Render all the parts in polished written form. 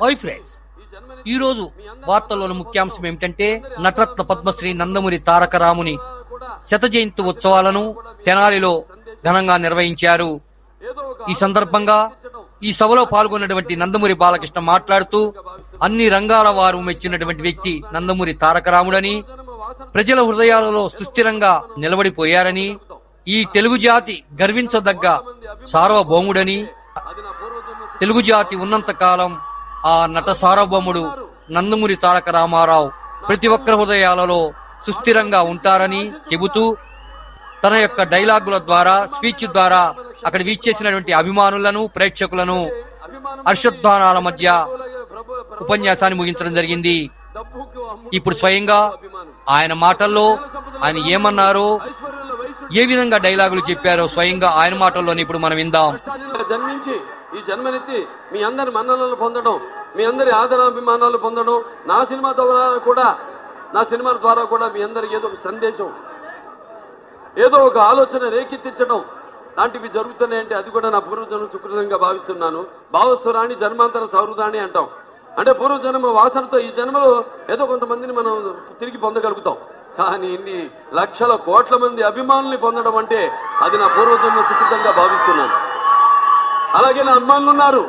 Hi friends, ఈ రోజు వార్తల్లోని ముఖ్యాంశం ఏమిటంటే నటరత్న పద్మశ్రీ నందమూరి తారక రాముని శత జయంతి ఉత్సవాలను తెనాలిలో ఘనంగా నిర్వహించారు. ఈ సందర్భంగా ఈ సభలో పాల్గొన్నటువంటి నందమూరి బాలకృష్ణ మాట్లాడుతూ అన్ని రంగాల వారు మెచ్చినటువంటి వ్యక్తి నందమూరి తారక రాముడని, ప్రజల హృదయాలలో సుస్థిరంగా నిలబడిపోయారని, ఈ తెలుగు జాతి గర్వించదగ్గ సార్వభౌముడని, తెలుగు జాతి ఉన్నంత కాలం ఆ నట సార్వభౌముడు నందమూరి తారక రామారావు ప్రతి ఒక్కరి హృదయాలలో సుస్థిరంగా ఉంటారని చెబుతూ తన యొక్క డైలాగుల ద్వారా, స్పీచ్ ద్వారా అక్కడ వీచేసినటువంటి అభిమానులను, ప్రేక్షకులను హర్షధ్వానాల మధ్య ఉపన్యాసాన్ని ముగించడం జరిగింది. ఇప్పుడు స్వయంగా ఆయన మాటల్లో ఆయన ఏమన్నారో, ఏ విధంగా డైలాగులు చెప్పారో స్వయంగా ఆయన మాటల్లోనే ఇప్పుడు మనం విందాం. జన్మించి ఈ జన్మనెత్తి మీ అందరి మన్ననలు పొందడం, మీ అందరి ఆదరాభిమానాలు పొందడం, నా సినిమాల ద్వారా కూడా మీ అందరికి ఏదో ఒక సందేశం, ఏదో ఒక ఆలోచన రేకెత్తించడం లాంటివి జరుగుతున్నాయంటే అది కూడా నా పూర్వజన్మ సుకృతంగా భావిస్తున్నాను. భావస్వరాణి జన్మాంతర సౌహృదాన్ని అంటాం. అంటే పూర్వజన్మ వాసనతో ఈ జన్మలో ఏదో కొంతమందిని మనం తిరిగి పొందగలుగుతాం. కానీ ఇన్ని లక్షల కోట్ల మంది అభిమానుల్ని పొందడం అంటే అది నా పూర్వజన్మ సుకృతంగా భావిస్తున్నాను. అలాగే నా అభిమానులు ఉన్నారు.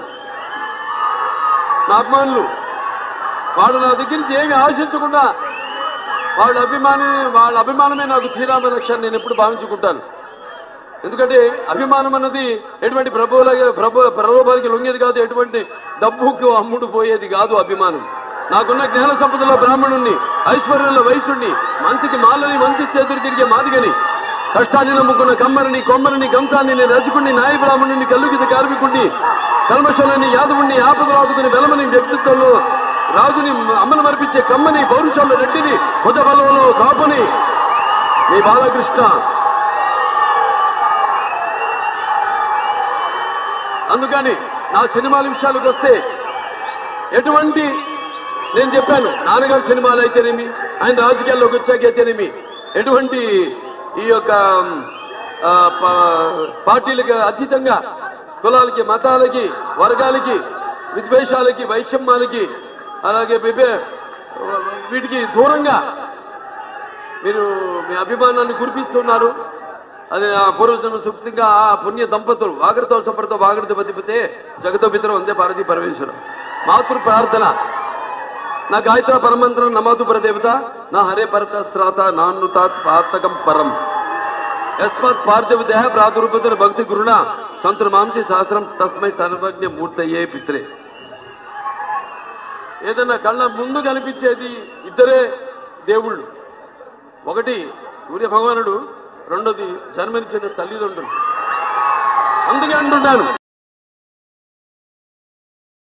నా అభిమానులు వాడు నా దగ్గర నుంచి ఏమి ఆశించకుండా వాళ్ళ అభిమానమే నాకు శ్రీరామ రక్ష నేను ఎప్పుడు భావించుకుంటాను. ఎందుకంటే అభిమానం అన్నది ఎటువంటి ప్రలోభాలకి లొంగేది కాదు, ఎటువంటి డబ్బుకు అమ్ముడు పోయేది కాదు అభిమానం. నాకున్న జ్ఞాన సంపదలో బ్రాహ్మణుణ్ణి, ఐశ్వర్యంలో వైశ్యుణ్ణి, మంచికి మాలని, మంచి చేతులు తిరిగే మాదిగని, కష్టాన్ని నమ్ముకున్న కమ్మరిని, కొమ్మరిని, గంసాన్ని, రజకుణ్ణి, నాయ బ్రాహ్మణుని, కల్లుగిత కార్మికుణ్ణి, కల్మషాలని, యాదవుణ్ణి, ఆపదలు ఆదుకుని వెలమని, వ్యక్తిత్వంలో రాజుని అమ్మను మరిపించే కమ్మని, పౌరుషాల్లో రెడ్డిని, భుజబలంలో కాపుని, మీ బాలకృష్ణ. అందుకని నా సినిమాల విషయాలకు వస్తే ఎటువంటి, నేను చెప్పాను, నాన్నగారు సినిమాలు అయితేనేమి, ఆయన రాజకీయాల్లోకి వచ్చాకైతేనేమి, ఎటువంటి ఈ యొక్క పార్టీలకు అతీతంగా కులాలకి, మతాలకి, వర్గాలకి, విద్వేషాలకి, వైషమ్యాలకి, అలాగే వీటికి దూరంగా మీరు మీ అభిమానాన్ని కురిపిస్తున్నారు. అది ఆ పూర్వజన్మ సుప్తంగా ఆ పుణ్య దంపతులు వాగరతో సపరతో వాగరతో బతిపితే జగతో పితరం అందే పార్వతీ పరమేశ్వరం. మాతృ ప్రార్థన నా గాయత్ర పరమంత్రం నమాతు పరదేవత నా హరే పరత శ్రాత నాన్నుతాత్ పాతకం పరం యస్మాత్ పార్థివ దేహ ప్రాదురూపత భక్తి గురుణ సంతుల మాంసి సహస్రం తస్మై సర్వజ్ఞ మూర్తయే పిత్రే. ఏదన్నా కళ్ళ ముందు కనిపించేది ఇద్దరే దేవుళ్ళు. ఒకటి సూర్య భగవానుడు, రెండోది జన్మనిచ్చిన తల్లిదండ్రులు. అందుకే అంటున్నాను,